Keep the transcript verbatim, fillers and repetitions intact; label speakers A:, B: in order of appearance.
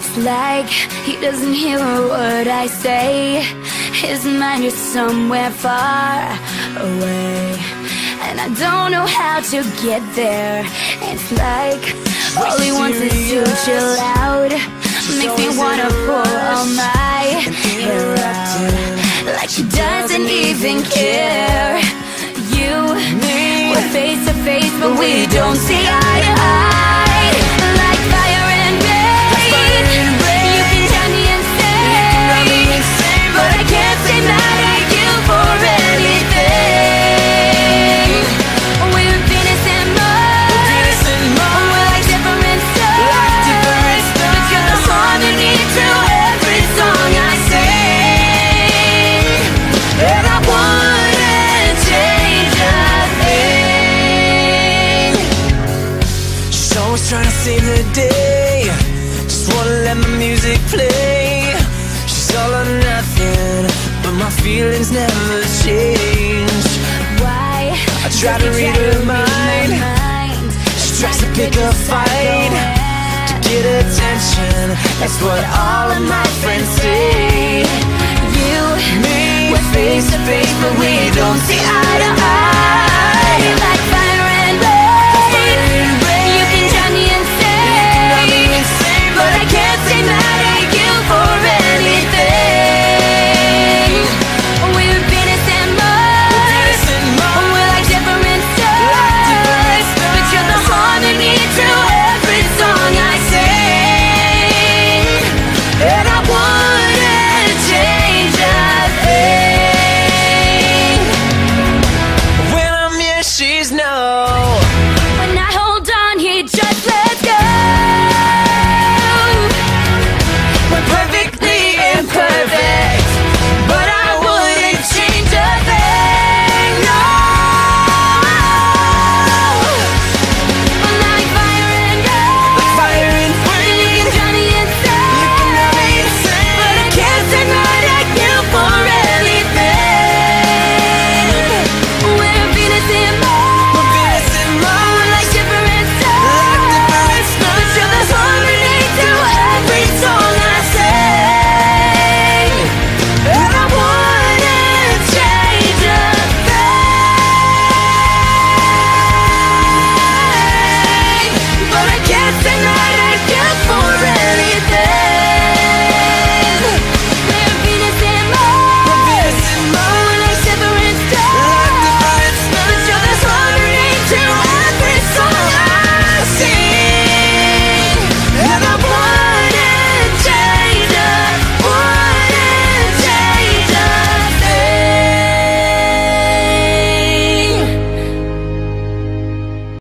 A: It's like he doesn't hear a word I say. His mind is somewhere far away, and I don't know how to get there. It's like all he wants is to chill out. Makes me wanna pull all my hair out, like she doesn't even care. You, we're face to face, but we don't see eye to eye. Like fire and rain, you can drive me insane, but I can't say mad at you for anything. We're Venus and Mars, we're like different stars, but you're the harmony to every song I sing, and I wouldn't change a thing. She's always trying to save the day, just wanna let my music play. She's all or nothing, but my feelings never change. Why? I try to read her mind. She tries to pick a fight to get attention. That's what all of my friends say. You, me, we're face to face, but we don't see eye to